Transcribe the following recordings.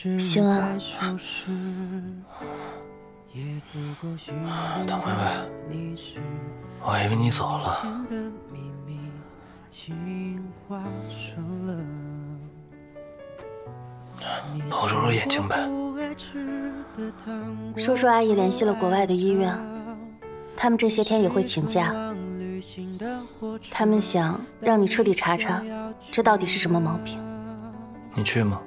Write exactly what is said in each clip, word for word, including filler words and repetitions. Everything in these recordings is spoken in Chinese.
醒了。 唐薇薇，我还以为你走了。帮我揉揉眼睛呗。 叔叔阿姨联系了国外的医院，他们这些天也会请假。他们想让你彻底查查，这到底是什么毛病。 你去吗？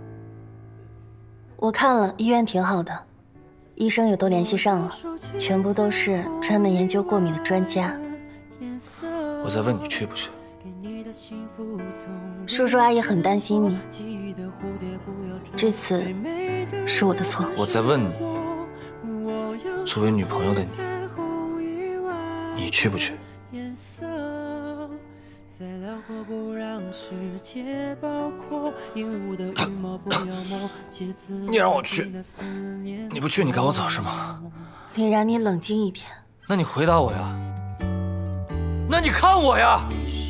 我看了，医院挺好的，医生也都联系上了，全部都是专门研究过敏的专家。 我在问你去不去。 叔叔阿姨很担心你，这次是我的错。 我在问你，作为女朋友的你，你去不去？你让我去，你不去，你赶我走是吗？ 林然，你冷静一点。 那你回答我呀。那你看我呀。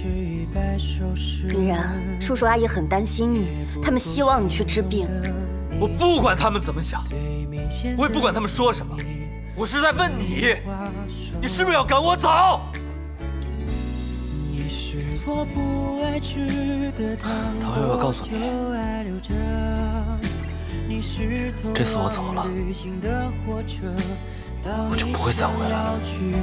林然，叔叔阿姨很担心你，他们希望你去治病。 我不管他们怎么想，我也不管他们说什么，我是在问你，你是不是要赶我走？唐薇，我告诉你，这次我走了，我就不会再回来了。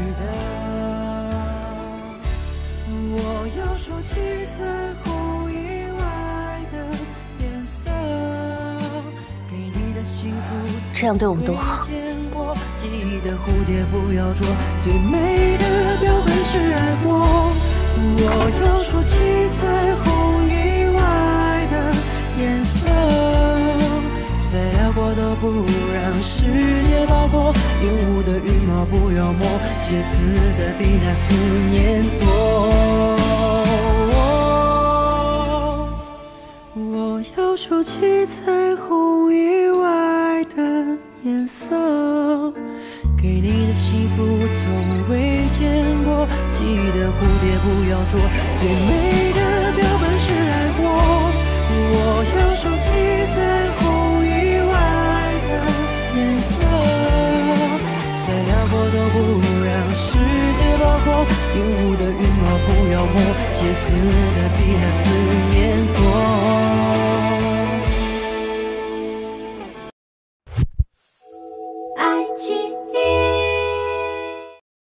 我要收起彩虹以外的颜色，给你的幸福这样对我们都好。 记忆的蝴蝶不要捉，最美的标本是爱过。我要收起彩虹以外的颜色，再辽阔都不让世界包括。烟雾的羽毛不要摸，写字的笔拿思念做。我要收起彩虹以外的颜色，给你的幸福从未见过。记忆的蝴蝶不要捉，最美的标本是爱过。我要收起彩虹以外的颜色，再辽阔都不让世界包括。烟雾的羽毛不要摸，写字的笔拿思念做。